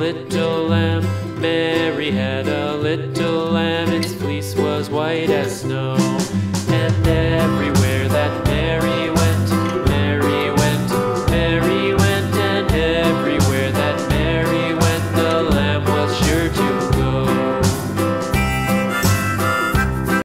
little lamb. Mary had a little lamb, its fleece was white as snow. And every